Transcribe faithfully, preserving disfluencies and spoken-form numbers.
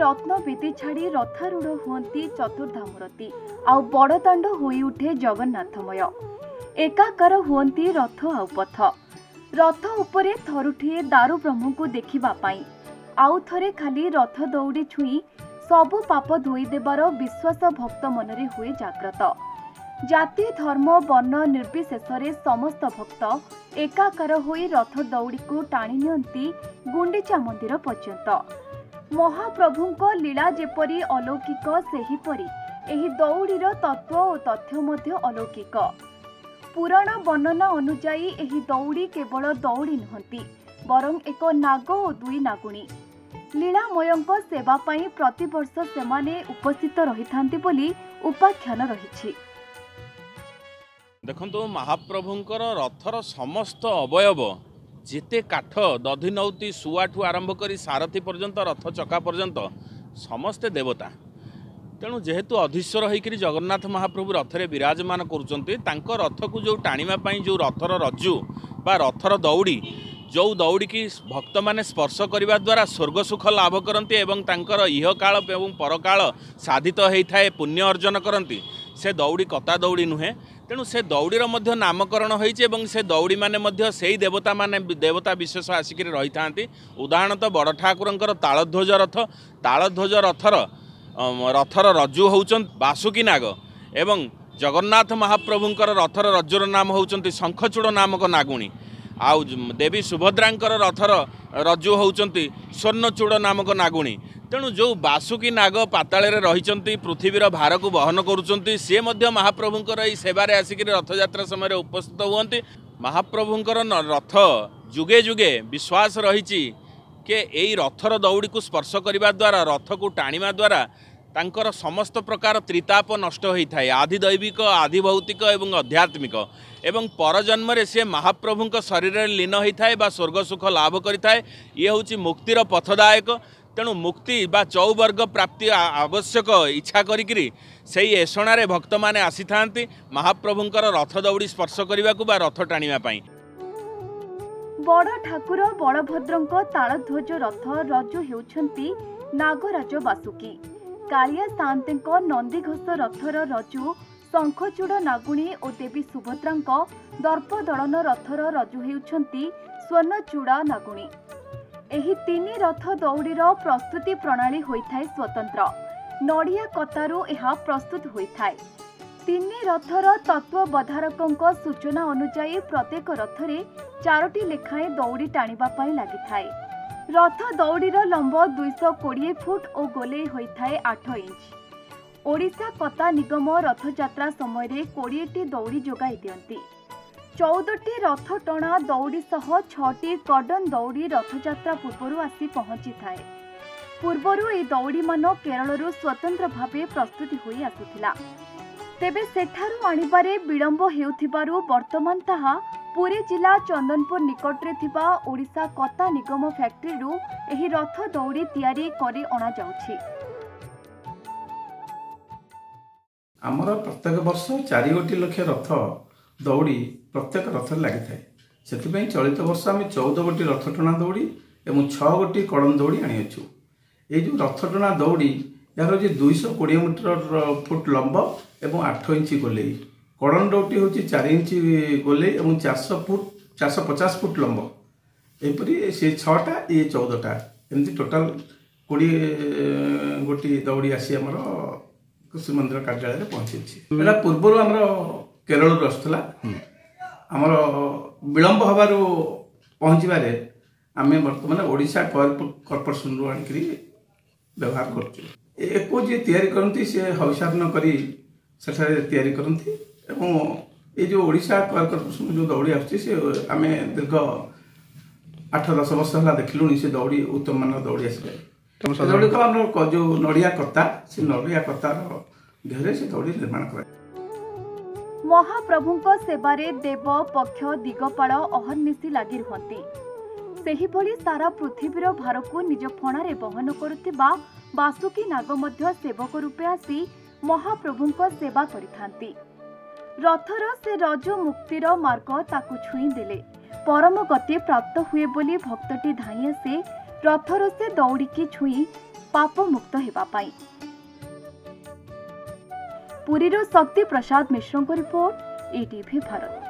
रत्न बेदी छाड़ी रथारूढ़ हुअंती चतुर्धामूर्ति आउ बड़दाण्ड होई उठे जगन्नाथमय। एकाकार हुअंती रथ आउ पथ। रथ उपरे थरुठिए दारु ब्रह्म को देखिबा पाई आउ थरे खाली रथ दौड़ी छुई सबु पाप धोई देबार विश्वास भक्त मनरे हुए जाग्रत। जाति धर्म वर्ण निर्विशेषरे समस्त भक्त एकाकार होई रथ दौड़ी को टाणी नियंती गुंडीचा मंदिर पर्यंत। महाप्रभुंक लीला जेपरी अलौकिक सेहीपरि एही दौड़ीर तत्व और तथ्य मध्य अलौकिक। पुराण वर्णना अनुजाई एही दौड़ी केवल दौड़ी नहंती बरं एक नाग और दुई नागुणी। लीलामयंक सेवा पाई प्रतिवर्ष सेमाने उपस्थित रहिथांती बोली उपाख्यान रहिछि। देखंतु महाप्रभुंकर रथर समस्त अवयव जेते काठ दधिनौती सुआठू आरंभ करी सारथी पर्यंत रथ चका पर्यंत समस्ते देवता। तेणु जेहेतु अधीश्वर होकर जगन्नाथ महाप्रभु रथरे विराजमान करुचंती तांको रथ को जो टाणिमा पाई जो रथर रज्जु बा रथर दौड़ी जो दौड़ी की भक्त माने स्पर्श करने द्वारा स्वर्ग सुख लाभ करती एवं तांकर इह काल एवं परकाल साधित होता है पुण्य अर्जन करती से दौड़ी कता दौड़ी नुहे। तेणु से दौड़ीर मध्य नामकरण होइछि से दौड़ी माने मध्य सेही देवता माने देवता विशेष आसिक रही था। उदाहरणतः बड़ ठाकुरंकर तालध्वज रथ तालध्वज रथर रथर रज्जु होउछन बासुकी नाग एवं जगन्नाथ महाप्रभुंकर रथर रज्जुर नाम होउछन्ति शंखचूड़ नामक नागुणी। आउ देवी सुभद्रांकर रथर रज्जु होउछन्ति स्वर्णचूड़ नामक नागुणी। तेणु जो बासुकी नाग पाताले रही पृथ्वीर भार को बहन करुँच सी महाप्रभुंकर यही सेवार आसिक रथयात्रा समय उपस्थित हुअन्ति। महाप्रभुंकर रथ जुगे जुगे विश्वास रही कि यही रथर दौड़ी को स्पर्श करने द्वारा रथ को टाणिमा द्वारा तांकर समस्त प्रकार त्रिताप नष्ट होता है। आधि दैविक आधि भौतिक एवं आध्यात्मिक एवं परजन्म से महाप्रभुंक शरीर लीन होता है बा स्वर्ग सुख लाभ करता है। ये हूँ मुक्तिर पथदायक। तेणु मुक्ति बा चौवर्ग प्राप्ति आवश्यक इच्छा करी से एषणार भक्त माने आसी थांती महाप्रभुंकर रथ दौड़ी स्पर्श करने को बा रथ टाणिमा पाई। बड़ ठाकुर बलभद्रंक तालध्वज रथ रज्जु हेउछन्ति नागराज बासुकी। कालिया सान्तेंक नंदीघोष रथर रज्जु शंखचूड़ नागुणी और देवी सुभद्रांक दर्प दलन रथर रज्जु हेउछन्ति स्वर्णचूड़ा नागुणी। एही तीन रथ दौड़ीर प्रस्तुति प्रणाली होइथाय स्वतंत्र। नड़िया कतारू एहा प्रस्तुत होइथाय। तीन रथर तत्वबधारकंक सूचना अनुसार प्रत्येक रथरे चारोटी लेखाएं दौड़ी टाणिबा पाई लागिथाय। रथ दौड़ीर लंब दुईश कोड़े फुट और गोले होइथाय आठ इंच। ओडिशा कता निगम रथयात्रा समय कोड़े दौड़ी जोगाई दियंती। चौदह रथ टणा दौड़ी सह छटी कर्डन दौड़ी रथयात्रा पूर्व आसी पहुंची थाए। पूर्वरु ए दौड़ी मान केरलरू स्वतंत्र भावे प्रस्तुति होई आसुथिला। तेबे सेठारू आनिबारे विलंब हेउथिबारु वर्तमान ताहा पुरी जिला चंदनपुर निकटरे थिबा ओडिशा कता निगम फैक्ट्री एही रथ दौड़ी तैयारी करी अणा जाउछि। आमर प्रत्येक वर्ष चारि गोटी लक्ष रथ दौड़ी प्रत्येक रथ लगी थाए। से चलित वर्ष आम चौदह गोटी रथ टणा दौड़ी और छह गोटी कड़न दौड़ी आनीचु। ये जो रथ टणा दौड़ी यार जो दुईश कोड़े मीटर फुट लंब और आठ इंच गोले। कड़न दौड़ी हूँ चार इंच गोले और चारश फुट चारश पचास फुट लंब। यहपरी से छटा ये चौदहटा एमती टोटाल कोड़े गोटी दौड़ी आसी आमर कृषि मंदिर कार्यालय पहुंची। पूर्व आमर केरल आसला आमर विलंब हबार पहुँचवे आम बर्तमान ओडिशा कॉर्पोरेशन रू आनिक व्यवहार करो जी तैयारी करती सी हिसाब न करी सेठारे तैयारी करती एवं ये जो ओडिशा कॉर्पोरेशन जो दौड़ी आम दीर्घ आठ दस वर्ष है देखलुणी से दौड़ी उत्तम मान दौड़ी आस दौड़ी को आम जो नड़िया कता से नड़िया कतार देहरे से दौड़ी निर्माण कर। महाप्रभुंक सेवारे देव पक्ष दिगपाल अहर्निशी लगी रुहंती। सेहिभଳି सारा पृथ्वीर भार को निज फणारे बहन करुथिबा बासुकी नाग मध्य सेवक रूपे आसी महाप्रभुंक सेवा करिथांती। रथर से रज मुक्तिर मार्ग ताकु छुई देले परम गति प्राप्त हुए बोली भक्तटी धाई आसे रथर से दौड़िकी छुई पाप मुक्त हेबा पाई। पुरीरो शक्ति प्रसाद मिश्र को रिपोर्ट, एटीवी भारत।